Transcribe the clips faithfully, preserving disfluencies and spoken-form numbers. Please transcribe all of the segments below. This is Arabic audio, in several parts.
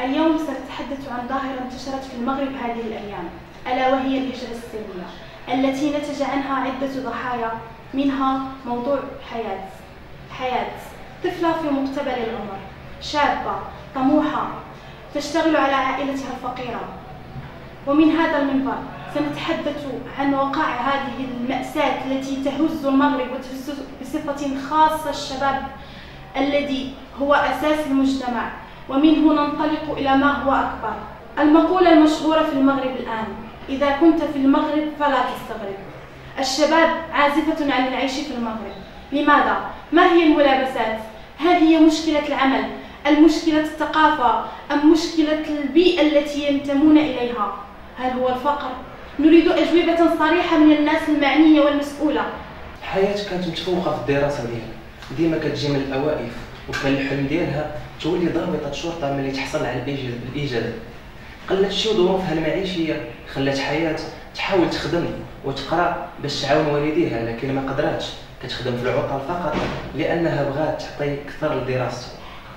اليوم سنتحدث عن ظاهرة انتشرت في المغرب هذه الأيام، ألا وهي الهجرة السلمية التي نتج عنها عدة ضحايا، منها موضوع حياة حياة طفلة في مقتبل العمر، شابة طموحة تشتغل على عائلتها الفقيرة. ومن هذا المنبر سنتحدث عن وقائع هذه المأساة التي تهز المغرب وتهز بصفة خاصة الشباب الذي هو أساس المجتمع، ومنه ننطلق إلى ما هو أكبر. المقولة المشهورة في المغرب الآن: إذا كنت في المغرب فلا تستغرب. الشباب عازفة عن العيش في المغرب. لماذا؟ ما هي الملابسات؟ هل هي مشكلة العمل؟ المشكلة الثقافة؟ أم مشكلة البيئة التي ينتمون إليها؟ هل هو الفقر؟ نريد أجوبة صريحة من الناس المعنية والمسؤولة. حياة كانت متفوقة في الدراسة ديالها، ديما كتجي من الأوائل، وكان الحلم ديالها تولي ضابطة شرطة ملي تحصل على الإجازة. قلت شي ظروفها المعيشية خلات حياة تحاول تخدم وتقرا باش تعاون والديها، لكن ما قدراتش، كتخدم في العطل فقط لأنها بغات تعطي أكثر لدراستها.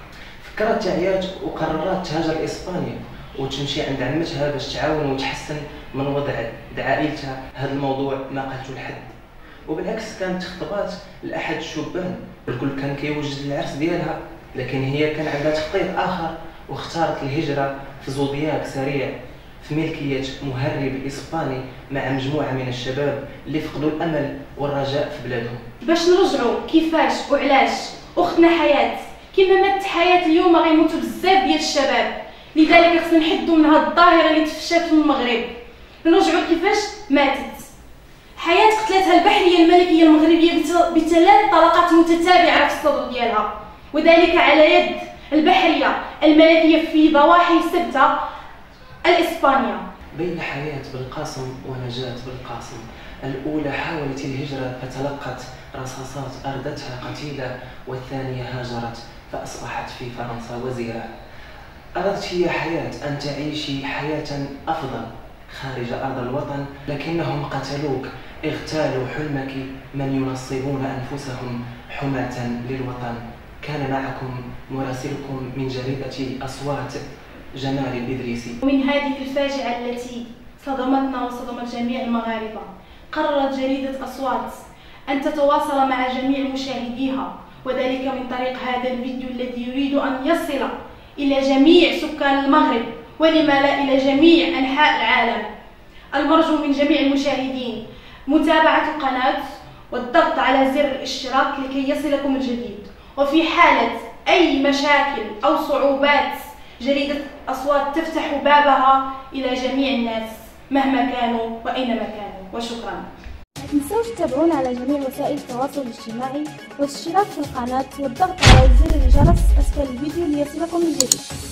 فكرت حياة وقررت تهاجر لإسبانيا وتمشي عند عمتها باش تعاون وتحسن من وضع عائلتها. هذا الموضوع ما قالته لحد، وبالعكس كانت خطبات لأحد الشبان، الكل كان كيوجد العرس ديالها، لكن هي كان عندها تخطيط آخر واختارت الهجرة في زودياك سريع في ملكية مهرب إسباني مع مجموعة من الشباب اللي فقدوا الأمل والرجاء في بلادهم. باش نرجعوا كيفاش وعلاش أختنا حياة كما مات حياة اليوم غيموتوا بزاف ديال الشباب، لذلك خصنا نحدوا من هذه الظاهرة اللي تفشات في المغرب. نرجعوا كيفاش ماتت حياة. قتلتها البحرية الملكية المغربية بثلاث طلقات متتابعة في الصدر ديالها، وذلك على يد البحرية الملكية في ضواحي سبتة الإسبانية. بين حياة بالقاسم ونجاة بالقاسم، الأولى حاولت الهجرة فتلقت رصاصات أردتها قتيلة، والثانية هاجرت فأصبحت في فرنسا وزيرة. أردت هي حياة أن تعيشي حياة أفضل خارج أرض الوطن، لكنهم قتلوك، اغتالوا حلمك من ينصبون أنفسهم حماة للوطن. كان معكم مراسلكم من جريدة أصوات جمال الإدريسي. ومن هذه الفاجعة التي صدمتنا وصدمت جميع المغاربة، قررت جريدة أصوات أن تتواصل مع جميع مشاهديها، وذلك من طريق هذا الفيديو الذي يريد أن يصل إلى جميع سكان المغرب، ولما لا إلى جميع أنحاء العالم. المرجو من جميع المشاهدين متابعة القناة والضغط على زر الاشتراك لكي يصلكم الجديد. وفي حالة أي مشاكل أو صعوبات، جريدة أصوات تفتح بابها إلى جميع الناس مهما كانوا وأينما كانوا. وشكرا. لا تنسوش تتابعونا على جميع وسائل التواصل الاجتماعي والاشتراك في القناة والضغط على زر الجرس أسفل الفيديو ليصلكم الجديد.